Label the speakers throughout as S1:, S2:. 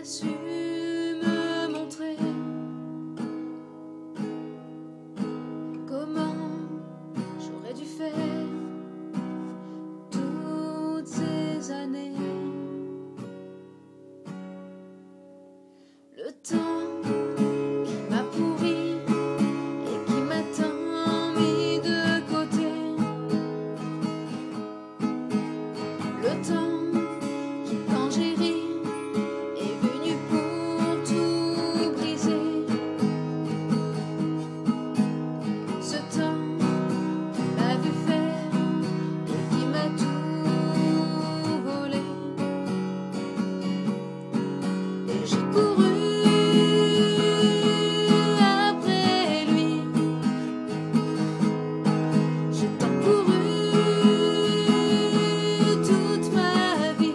S1: su me montrer comment j'aurais dû faire toutes ces années. Le temps qui m'a pourri et qui m'a tant mis de côté. Le temps qui, quand j'ai ri, est venu pour tout briser. Ce temps qui m'a vu faire et qui m'a tout volé. Et j'ai couru après lui. J'ai tant couru toute ma vie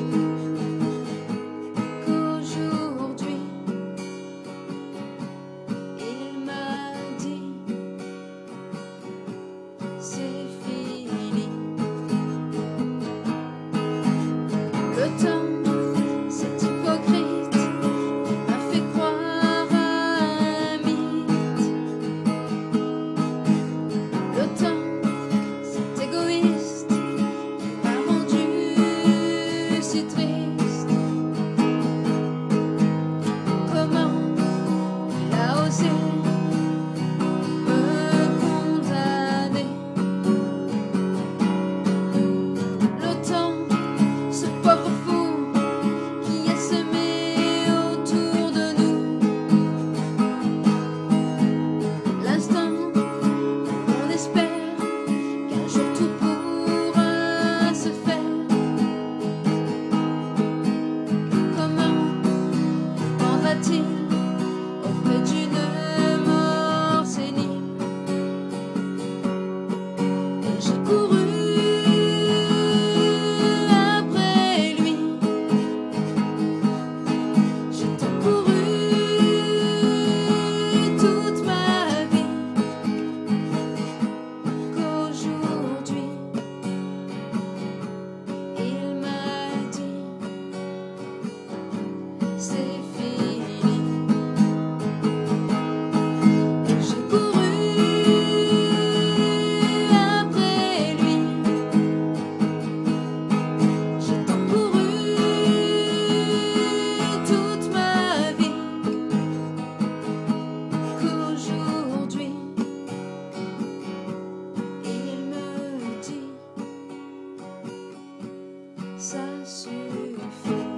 S1: qu'aujourd'hui il m'a dit c'est fini. Le temps, c'est hypocrite, qui m'a fait croire à un mythe. Le temps, c'est égoïste, qui m'a rendu si triste. Comment il a osé me condamner. Le temps, ce pauvre fou qui a semé autour de nous l'instant où on espère qu'un jour tout pourra se faire. Comment prendra-t-il auprès d'une mort sénile? Et j'ai couru après lui. J'ai tant couru toute ma vie qu'aujourd'hui il m'a dit c'est fini. Et j'ai couru après lui. J'ai tant couru toute ma vie qu'aujourd'hui il me dit ça suffit.